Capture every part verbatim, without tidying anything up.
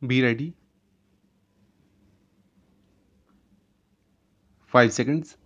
Be ready. five seconds.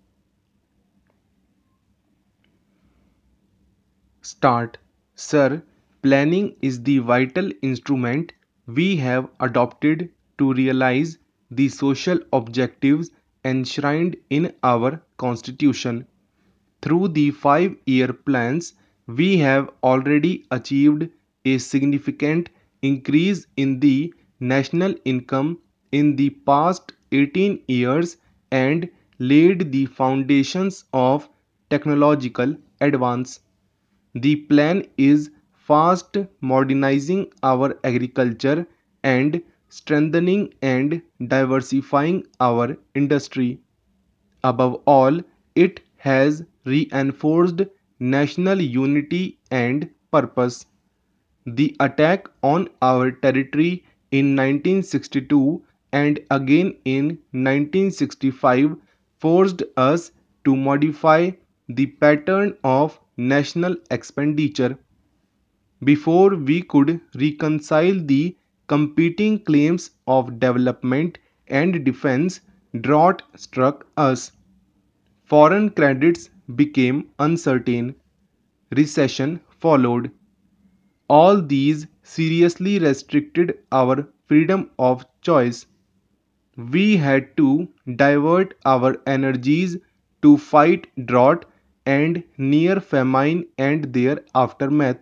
Start. Sir, planning is the vital instrument we have adopted to realize the social objectives enshrined in our Constitution. Through the five year plans, we have already achieved a significant increase in the national income in the past eighteen years and laid the foundations of technological advance. The plan is fast modernizing our agriculture and strengthening and diversifying our industry. Above all, it has reinforced national unity and purpose. The attack on our territory in nineteen sixty-two and again in nineteen sixty-five forced us to modify the pattern of national expenditure. Before we could reconcile the competing claims of development and defense, drought struck us. Foreign credits became uncertain. Recession followed. All these seriously restricted our freedom of choice. We had to divert our energies to fight drought and near famine and their aftermath.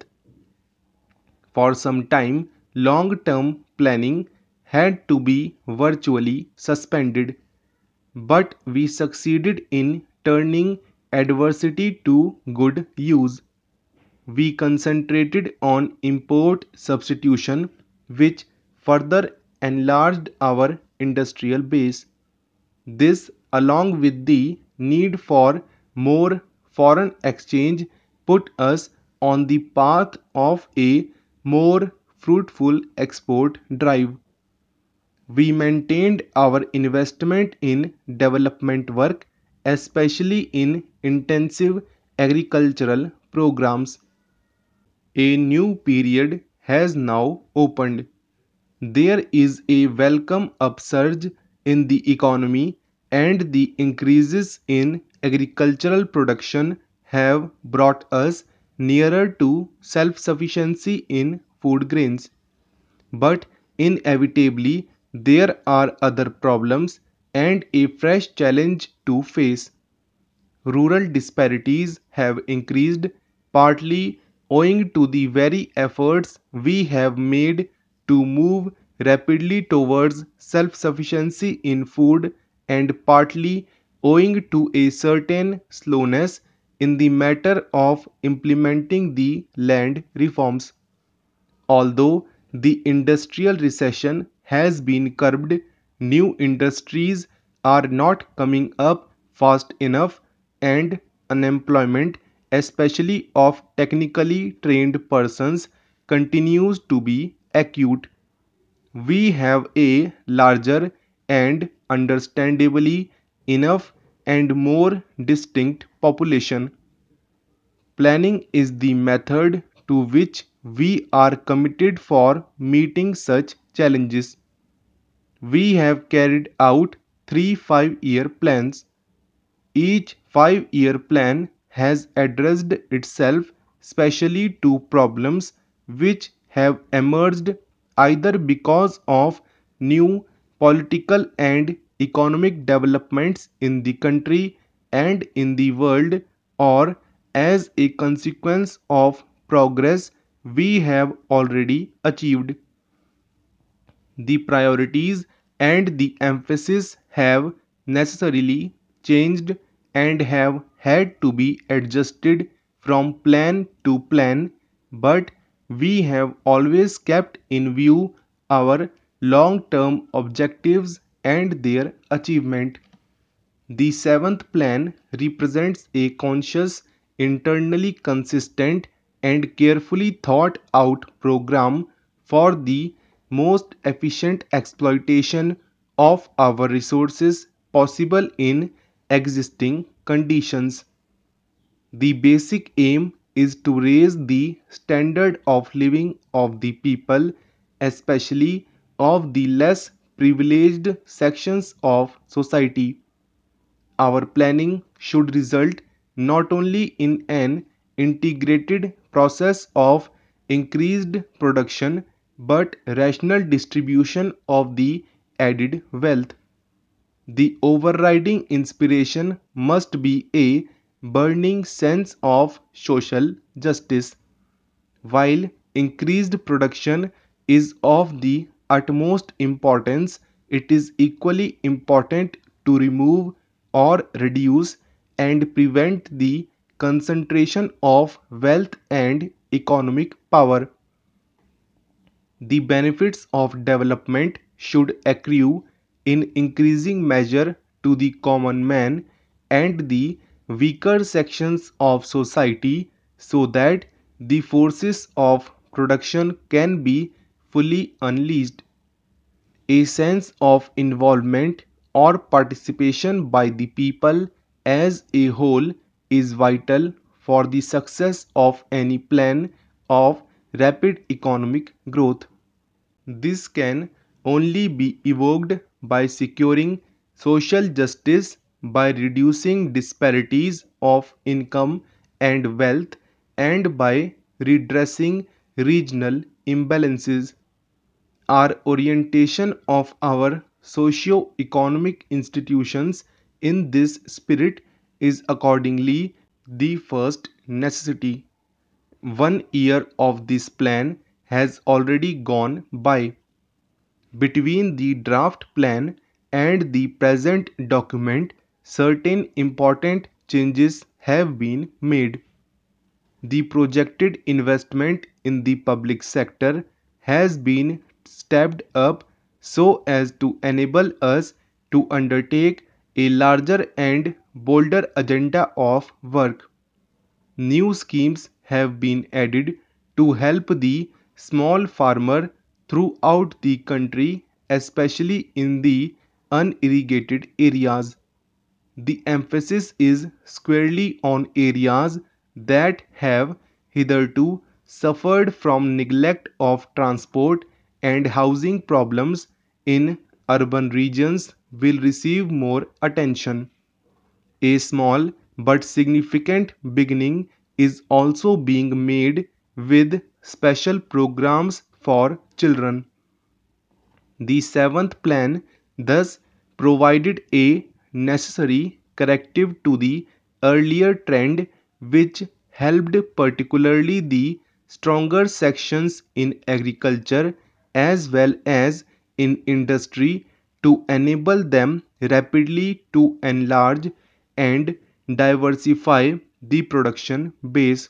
For some time, long term planning had to be virtually suspended, but we succeeded in turning adversity to good use. We concentrated on import substitution, which further enlarged our industrial base. This, along with the need for more foreign exchange, put us on the path of a more fruitful export drive. We maintained our investment in development work, especially in intensive agricultural programs. A new period has now opened. There is a welcome upsurge in the economy, and the increases in agricultural production have brought us nearer to self sufficiency in food grains. But inevitably, there are other problems and a fresh challenge to face. Rural disparities have increased, partly owing to the very efforts we have made to move rapidly towards self sufficiency in food, and partly owing to a certain slowness in the matter of implementing the land reforms. Although the industrial recession has been curbed, new industries are not coming up fast enough, and unemployment, especially of technically trained persons, continues to be acute. We have a larger and understandably enough and more distinct population. Planning is the method to which we are committed for meeting such challenges. We have carried out three five year plans. Each five year plan has addressed itself specially to problems which have emerged either because of new political and economic developments in the country and in the world, or as a consequence of progress we have already achieved. The priorities and the emphasis have necessarily changed and have had to be adjusted from plan to plan, but we have always kept in view our long term objectives and their achievement. The seventh plan represents a conscious, internally consistent, and carefully thought out program for the most efficient exploitation of our resources possible in existing conditions. The basic aim is to raise the standard of living of the people, especially of the less privileged sections of society. Our planning should result not only in an integrated process of increased production but rational distribution of the added wealth. The overriding inspiration must be a burning sense of social justice. While increased production is of the utmost importance, it is equally important to remove or reduce and prevent the concentration of wealth and economic power. The benefits of development should accrue in increasing measure to the common man and the weaker sections of society so that the forces of production can be fully unleashed. A sense of involvement or participation by the people as a whole is vital for the success of any plan of rapid economic growth. This can only be evoked by securing social justice by reducing disparities of income and wealth and by redressing regional imbalances. Our orientation of our socio-economic institutions in this spirit is accordingly the first necessity. One year of this plan has already gone by. Between the draft plan and the present document, certain important changes have been made. The projected investment in the public sector has been stepped up so as to enable us to undertake a larger and bolder agenda of work. New schemes have been added to help the small farmer throughout the country, especially in the unirrigated areas. The emphasis is squarely on areas that have hitherto suffered from neglect of transport and housing problems in urban regions will receive more attention. A small but significant beginning is also being made with special programs for children. The seventh plan thus provided a necessary corrective to the earlier trend which helped particularly the stronger sections in agriculture as well as in industry to enable them rapidly to enlarge and diversify the production base.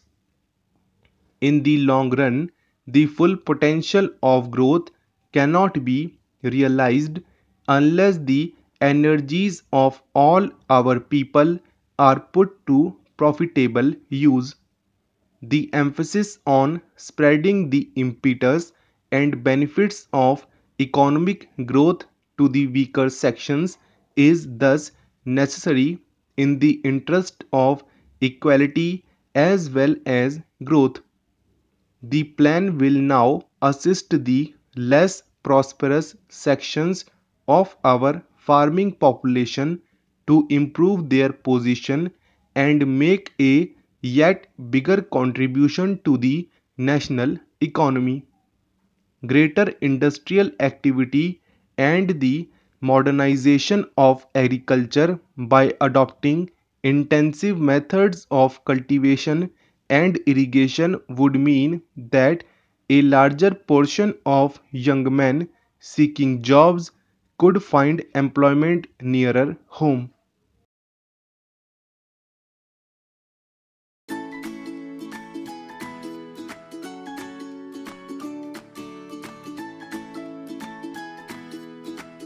In the long run, the full potential of growth cannot be realized unless the energies of all our people are put to profitable use. The emphasis on spreading the impetus and benefits of economic growth to the weaker sections is thus necessary in the interest of equality as well as growth. The plan will now assist the less prosperous sections of our farming population to improve their position and make a yet bigger contribution to the national economy. Greater industrial activity and the modernization of agriculture by adopting intensive methods of cultivation and irrigation would mean that a larger portion of young men seeking jobs could find employment nearer home.